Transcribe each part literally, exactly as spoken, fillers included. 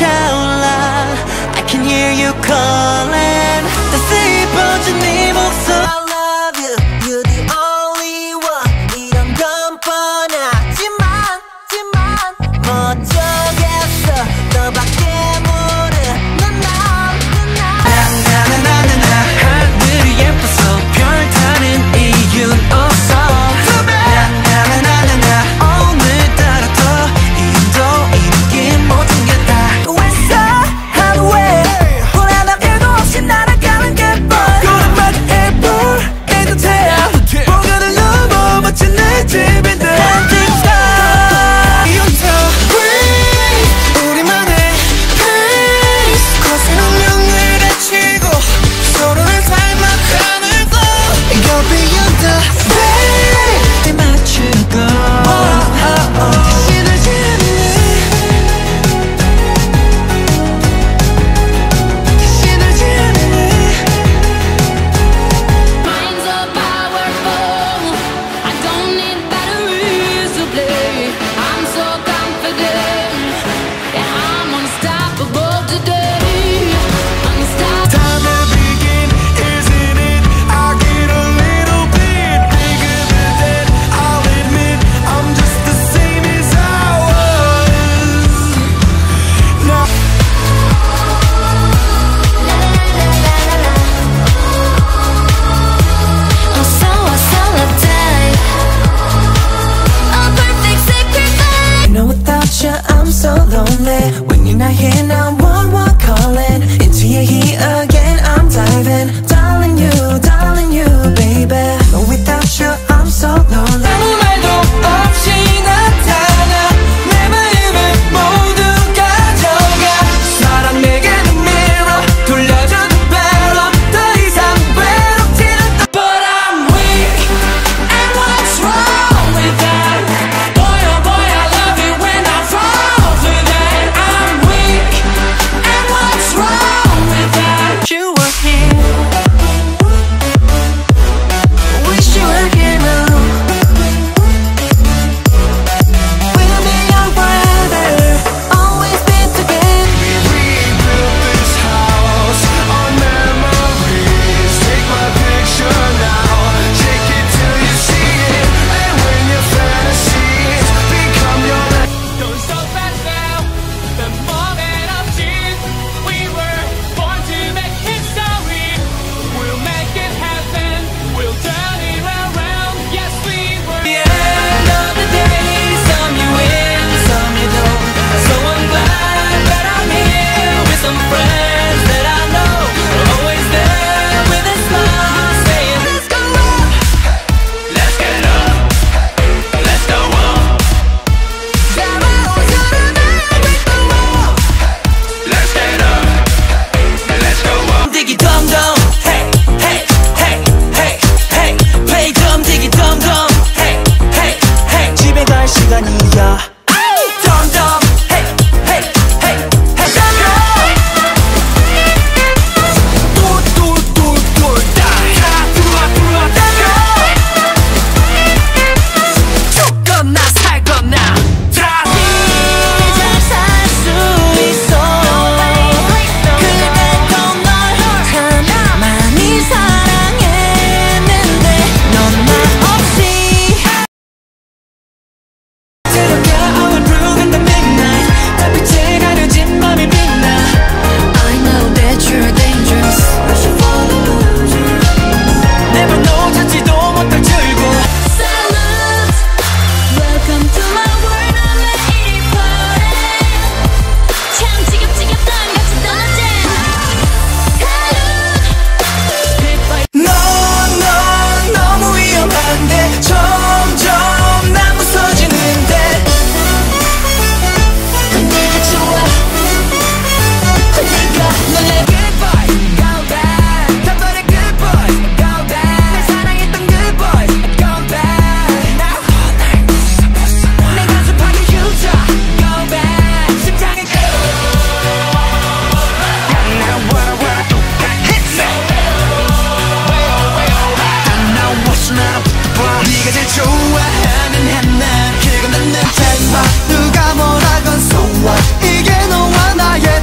차올라 I can hear you calling 따스히 번진 네 목소리 I love you, you're the only one 이런 건 뻔하지만 지만 어쩌겠어 너밖에 모르는 난 하늘이 예뻐서 별 타는 이유는 없어 오늘따라 더 이유도 있긴 모든 게 다 왜 하루에 불안함 일도 없이 날아가는 kpop 구름만 일불 깨도 태양 보고는 너무 멋진 내 집인데 Ending star Breathe 우리만의 pace 거센 운명을 다치고 서로를 닮아가는 flow You're beyond the veil 맞추고 다시 널 지우네 다시 널 지우네 Minds are powerful. I don't need batteries to play. I'm so confident, and I'm unstoppable today. Unstoppable. Time to begin, isn't it? I get a little bit bigger than that. I'll admit I'm just the same as I was. Now I'm so unsolid. A perfect sacrifice. You know without you I'm so lonely When you're not here now one one calling Into your heat again I'm diving Darling you, darling you baby But without you I'm so lonely 아무 말도 없이 나타나 내 마음을 모두 가져가 사랑 내게는 mirror 돌려줘도 better 더 이상 외롭지는 않아 But I'm weak and what's wrong with that Boy oh boy I love it when I fall for that I'm weak and what's wrong with that You were here Wish you were here now We'll be young forever Always be together we rebuilt this house on memories. Take my picture now, take it till you see it. And when your fantasies become your life. Don't stop us now. The moment of cheese. We were born to make history. We'll make it happen. We'll turn it around. Yes, we were. The end of the day, some you win, some you don't. So I'm glad that I'm here with some friends that I know are always there with a smile, saying let's go up, Let's get up, let's go up. Let's get up, let's go up. diggy dum dum, hey hey hey hey hey, play dum diggy dum dum, hey hey hey. 집에 갈 시간이야. Dum dum, hey hey hey hey. 똘똘똘똘 다 들어와 들어와 죽거나 살거나 다 이제 살 수 있어. 그때도 널 하나 많이 사랑했는데 넌 나 없이 새롭게 I went through in the midnight 달빛에 가려진 맘이 빛나 I know that you're dangerous Never know 찾지도 못할 줄고 Salute. Welcome to my world. I'm a eighty party. 참 지겹지겹던 같이 떠나자. Salute. 넌, 넌 너무 위험한데 점점 난 무서지는데 내가 좋아 네가 너의 good boy go back 단번에 good boy go back 날 사랑했던 good boy go back 날 내 가슴팍에 յու자 go back 심장에 Now what I wanna do, hit me. I know what's not a 네가 제일 좋아하는 한날 그리고 난 내 잘 봐. 누가 뭐라건 so what 이게 너와 나의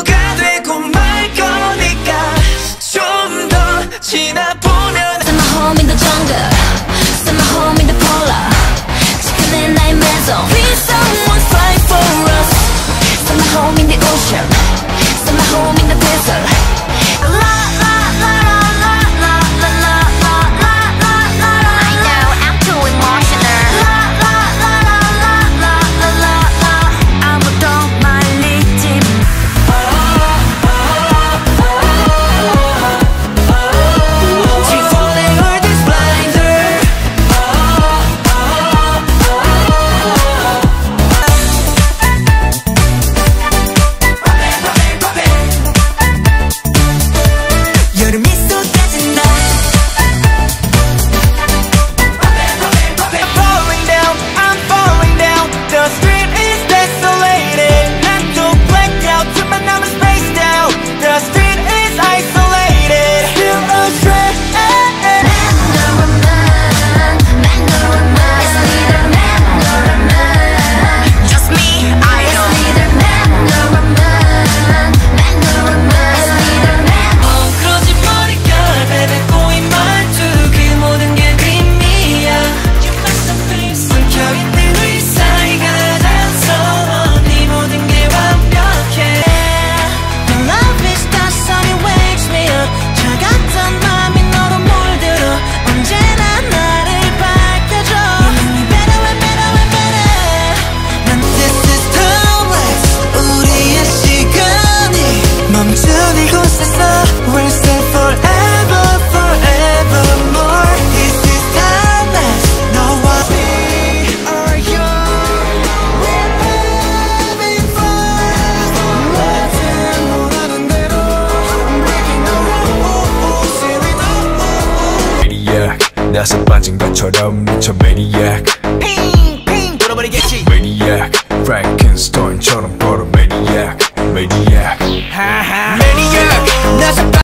누가 되고 말 거니까 좀 더 지나보면 Send my home in the jungle, send my home in the polar. 지켜낸 나의 매점. Please someone fight for us. Send my home in the ocean, send my home in the desert. La la la la la la la la la la la. I know I'm too emotional. La la la la la la la la. 아무도 말리지 마. Keep falling or this blinder. 여름이 쏟아진 날 I'm falling down, I'm falling down. The street is desolated. 난 또 blacked out. 틈만 남은 spaced out. The street is isolated. Still astray. Just me, I know. 그러지 머리가 내뱉고 이 말투 그 모든 게 의미야. 숨겨있는 우리 사이가 자연스러워. 네 모든 게 완벽해. Your love is the sun, it wakes me up. 차갑던 맘이 너로 물들어. 언제나 나를 밝혀줘. You make me better and better and better. 난 this is timeless. 우리의 시간이 멈춘 이곳에서 We'll stay forever, forevermore. This is timeless. 너와 we are young. We're having fun. 같은 원하는 대로 I'm breaking the rules. Here we go. Maniac 나서 빠진 것처럼 미쳐 Maniac 핑핑 돌아버리겠지. Maniac Frankenstein처럼 걸어 Maniac Maniac Maniac 나서